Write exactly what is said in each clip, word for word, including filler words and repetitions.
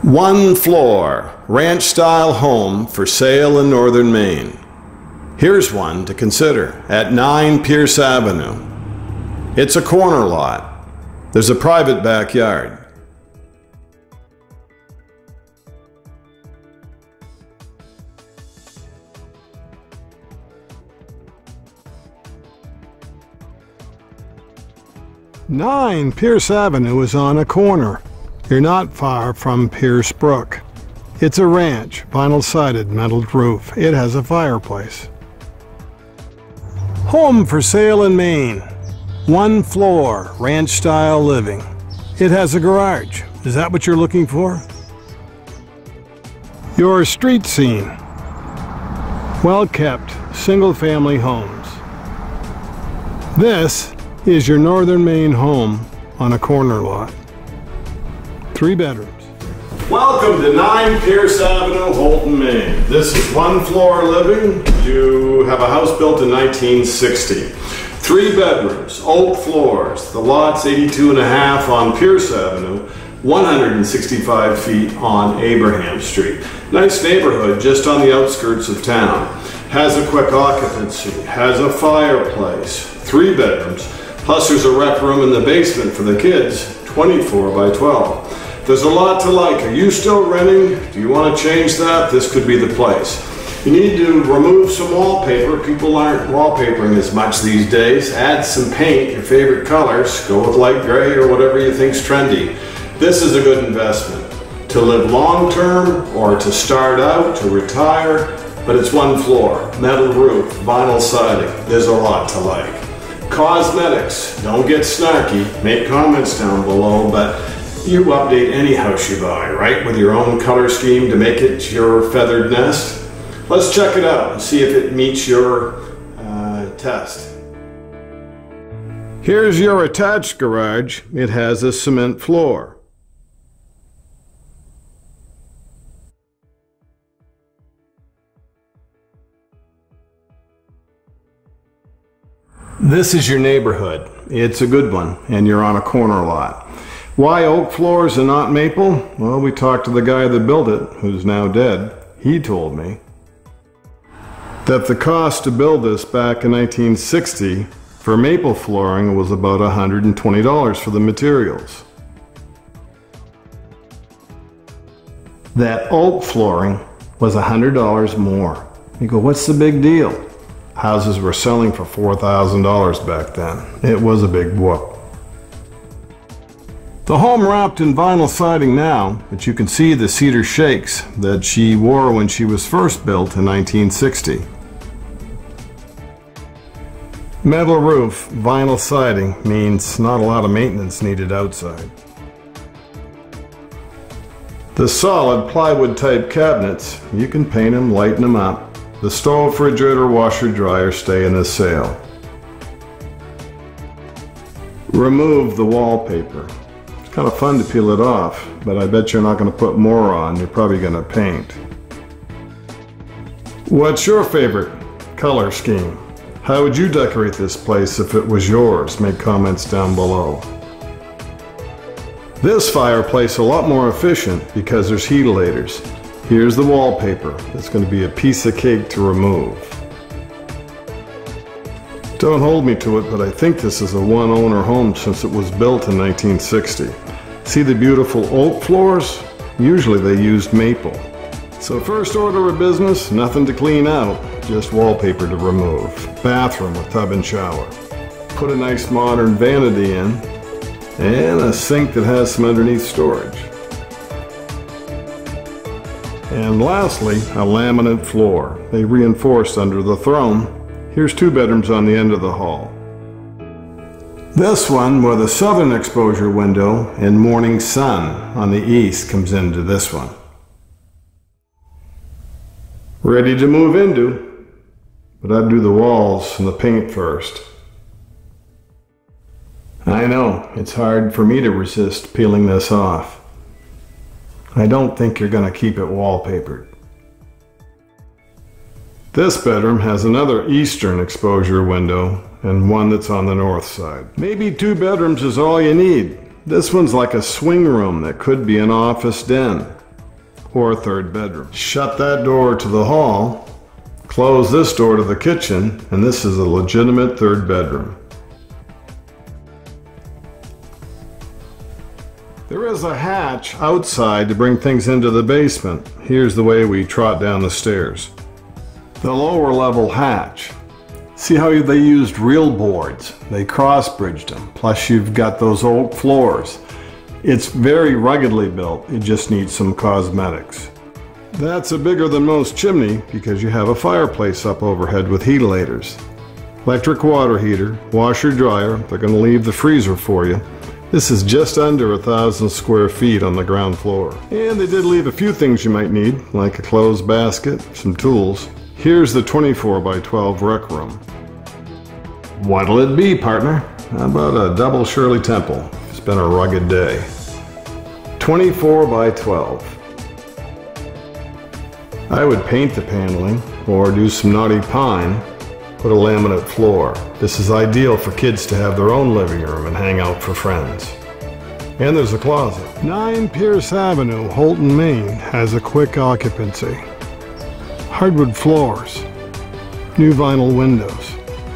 One floor, ranch-style home for sale in northern Maine. Here's one to consider at nine Pearce Avenue. It's a corner lot. There's a private backyard. nine Pearce Avenue is on a corner. You're not far from Pearce Brook. It's a ranch, vinyl-sided, metal roof. It has a fireplace. Home for sale in Maine. One floor, ranch-style living. It has a garage. Is that what you're looking for? Your street scene. Well-kept, single-family homes. This is your northern Maine home on a corner lot. Three bedrooms. Welcome to nine Pearce Avenue, Houlton, Maine. This is one floor living. You have a house built in nineteen sixty. Three bedrooms, oak floors. The lot's eighty-two and a half on Pearce Avenue, one hundred sixty-five feet on Abraham Street. Nice neighborhood just on the outskirts of town. Has a quick occupancy, has a fireplace, three bedrooms, plus there's a rec room in the basement for the kids, twenty-four by twelve. There's a lot to like. Are you still renting? Do you want to change that? This could be the place. You need to remove some wallpaper. People aren't wallpapering as much these days. Add some paint, your favorite colors. Go with light gray or whatever you think's trendy. This is a good investment. To live long-term or to start out, to retire, but it's one floor, metal roof, vinyl siding. There's a lot to like. Cosmetics. Don't get snarky. Make comments down below, but you update any house you buy, right? With your own color scheme to make it your feathered nest. Let's check it out and see if it meets your uh, test. Here's your attached garage. It has a cement floor. This is your neighborhood. It's a good one, and you're on a corner lot. Why oak floors and not maple? Well, we talked to the guy that built it, who's now dead. He told me that the cost to build this back in nineteen sixty for maple flooring was about one hundred twenty dollars for the materials. That oak flooring was one hundred dollars more. You go, what's the big deal? Houses were selling for four thousand dollars back then. It was a big whoop. The home wrapped in vinyl siding now, but you can see the cedar shakes that she wore when she was first built in nineteen sixty. Metal roof, vinyl siding means not a lot of maintenance needed outside. The solid plywood type cabinets, you can paint them, lighten them up. The stove, refrigerator, washer, dryer stay in the sale. Remove the wallpaper. Kind of fun to peel it off, but I bet you're not going to put more on. You're probably going to paint. What's your favorite color scheme? How would you decorate this place if it was yours? Make comments down below. This fireplace is a lot more efficient because there's heatilators. Here's the wallpaper. It's going to be a piece of cake to remove. Don't hold me to it, but I think this is a one-owner home since it was built in nineteen sixty. See the beautiful oak floors? Usually they used maple. So first order of business, nothing to clean out, just wallpaper to remove. Bathroom with tub and shower. Put a nice modern vanity in, and a sink that has some underneath storage. And lastly, a laminate floor. They reinforced under the throne. Here's two bedrooms on the end of the hall. This one with a southern exposure window and morning sun on the east comes into this one. Ready to move into, but I'd do the walls and the paint first. I know, it's hard for me to resist peeling this off. I don't think you're going to keep it wallpapered. This bedroom has another eastern exposure window and one that's on the north side. Maybe two bedrooms is all you need. This one's like a swing room that could be an office den. or a third bedroom. Shut that door to the hall, close this door to the kitchen, and this is a legitimate third bedroom. There is a hatch outside to bring things into the basement. Here's the way we trot down the stairs. The lower level hatch. See how they used real boards? They cross-bridged them. Plus you've got those oak floors. It's very ruggedly built. It just needs some cosmetics. That's a bigger than most chimney because you have a fireplace up overhead with heatilators. Electric water heater, washer dryer. They're going to leave the freezer for you. This is just under a thousand square feet on the ground floor. And they did leave a few things you might need, like a clothes basket, some tools. Here's the twenty-four by twelve rec room. What'll it be, partner? How about a double Shirley Temple? It's been a rugged day. twenty-four by twelve. I would paint the paneling, or do some naughty pine, put a laminate floor. This is ideal for kids to have their own living room and hang out for friends. And there's a closet. nine Pearce Avenue, Houlton, Maine has a quick occupancy. Hardwood floors, new vinyl windows.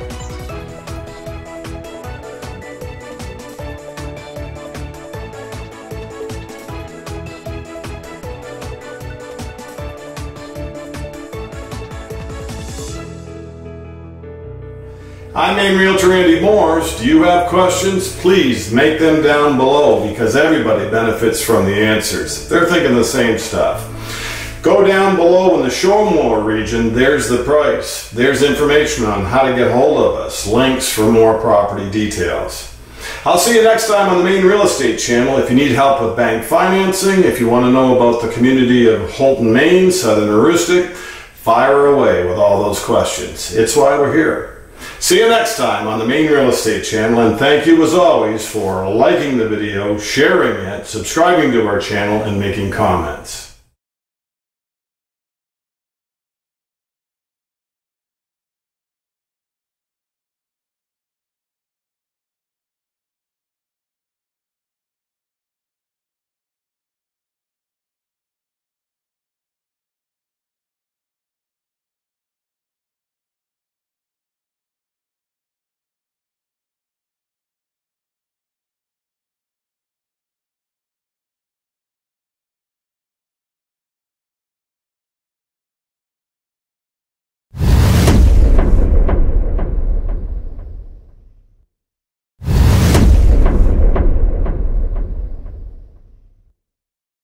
I'm Maine Realtor Andy Mooers. Do you have questions? Please make them down below because everybody benefits from the answers. They're thinking the same stuff. Go down below in the Shoremore region. There's the price. There's information on how to get hold of us. Links for more property details. I'll see you next time on the Maine Real Estate Channel. If you need help with bank financing, if you want to know about the community of Houlton, Maine, Southern Heuristic, fire away with all those questions. It's why we're here. See you next time on the Maine Real Estate Channel, and thank you as always for liking the video, sharing it, subscribing to our channel, and making comments.